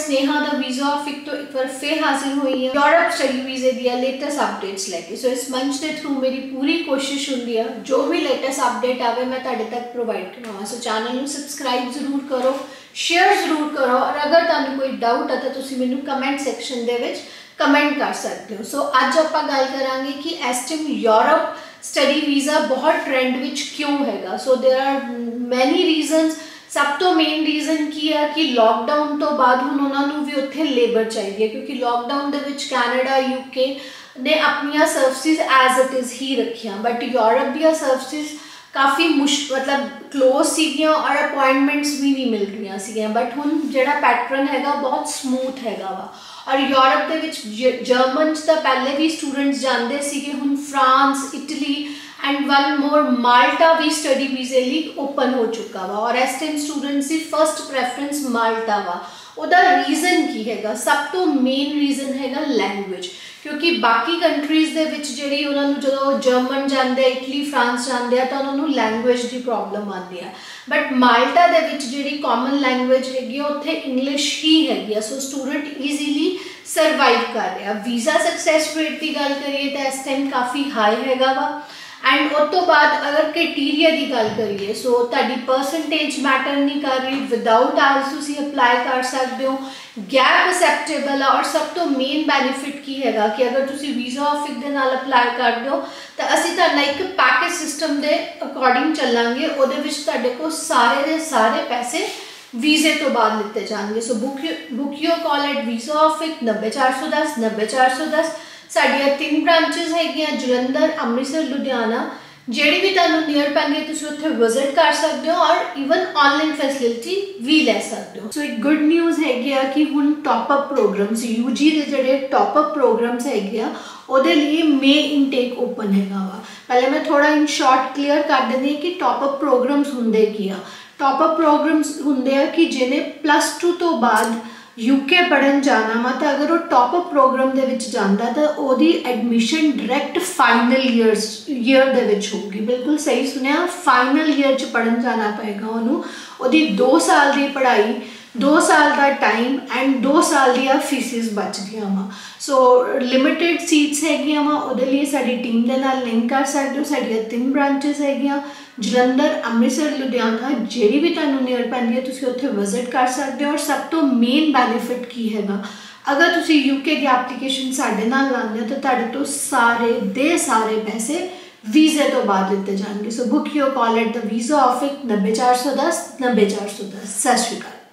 Sneha the visa ऑफिक तो एक बार फिर हाजिर हुई है यूरोप स्टडी वीज़े दिया लेटेस्ट अपडेट्स लेके। सो इस मंच के थ्रू मेरी पूरी कोशिश होंगी है जो भी लेटेस्ट अपडेट आवे मैं तुहाडे तक प्रोवाइड करावां। सो चैनल को सबसक्राइब जरूर करो, शेयर जरूर करो, और अगर तुहानू कोई डाउट है तो तुसीं मैनू कमेंट सैक्शन दे विच कमेंट कर सकते हो। सो अज आपां गल करांगे कि इस टाइम यूरोप स्टडी वीज़ा बहुत ट्रेंड विच क्यों हैगा। So there are many reasons. सब तो मेन रीजन की है कि लॉकडाउन तो बाद हुण उन्होंने भी उत्थे लेबर चाहिए, क्योंकि लॉकडाउन दे विच कैनेडा यूके ने अपनियां सर्विसेज एज इट इज़ ही रखियां, बट यूरोप दी सर्विसेज काफ़ी मतलब क्लोज सीगियां और अपॉइंटमेंट्स भी नहीं मिल रही सीगियां। बट हुण जिहड़ा पैटर्न हैगा बहुत स्मूथ हैगा वा। और यूरोप दे विच जर्मन तो पहले भी स्टूडेंट्स जाते सीगे, हुण France, Italy and one more Malta भी स्टडी वीज़े लिए ओपन हो चुका वा। और इस टाइम स्टूडेंट्स की फर्स्ट प्रेफरेंस माल्टा वा। उहदा रीजन की हैगा, सब तो मेन रीजन हैगा लैंग्वेज, क्योंकि बाकी कंट्रीज़ दे विच जिहड़ी उन्होंने जो जर्मन जाते, इटली, फ्रांस जाते हैं तो उन्होंने लैंग्वेज की प्रॉब्लम आती है। बट माल्टा दे विच जिहड़ी कॉमन लैंग्वेज हैगी उत्थे इंग्लिश ही हैगी। सो स्टूडेंट ईजीली सर्वाइव कर रहा। वीज़ा सक्सैस रेट की गल करिए तो इस टाइम काफ़ी हाई हैगा वा। एंड उस तो बाद अगर क्राइटेरिया की गल करिए, सो तुहाडी परसेंटेज मैटर नहीं कर रही, विदाउट आइल्स तुसीं अप्लाई कर सकते हो, गैप एक्सेप्टेबल है। और सब तो मेन बेनीफिट की हैगा कि अगर तुसीं वीज़ा ऑफिक दे नाल अप्लाई करते हो तो असीं तुहाडा एक पैकेज सिस्टम के अकॉर्डिंग चलांगे, उहदे विच तुहाडे कोल सारे दे सारे पैसे वीज़े तो बाद लिते जाएंगे। So book your call at visa office 90410 90410। साडियां 3 ब्रांचेस हैगियां, जलंधर, अमृतसर, लुधियाना। जिहड़ी भी तुहानू नियर पैंदी तुसीं उत्थे विजिट कर सकते हो और इवन ऑनलाइन फैसिलिटी भी ले सकते हो। सो एक गुड न्यूज़ हैगी आ कि हुण टॉपअप प्रोग्राम्स यूजी के जिहड़े टॉपअप प्रोग्राम्स हैगे आ उहदे लिए मे इनटेक ओपन हैगा वा। पहले मैं थोड़ा इन शॉर्ट क्लीयर कर देंदी कि टॉपअप प्रोग्राम्स हुंदे की आ। टॉपअप प्रोग्राम्स हुंदे आ कि जिन्हें +2 तो बाद यूके पढ़न जाना वा, तो अगर वो टॉपअप प्रोग्राम दे विच जांदा तो ओदी एडमिशन डायरैक्ट फाइनल ईयर दे विच होगी। बिल्कुल सही सुनिया, फाइनल ईयर च पढ़न जाना पेगा उन्होंने। ओदी 2 साल की पढ़ाई, 2 साल का टाइम एंड 2 साल दी फीसिस बचदियां वा। सो लिमिटेड सीट्स हैगियां वा, उहदे लिए साडी टीम दे नाल लिंक कर सकते हो। साडियां 3 ब्रांचेस हैगियां, जलंधर, अमृतसर, लुधियाना। जिहड़ी भी तुहानू नियर पैंदी है तुसीं उत्थे विजिट कर सकते हो। और सब तो मेन बेनीफिट की हैगा, अगर तुसीं यूके की एप्लीकेशन साडे नाल लांदे हो तो तुहाडे तो सारे दे सारे पैसे वीज़े तो बाद लिते जाएंगे। So book your call at the visa office 90410 90410। सत श्री अकाल।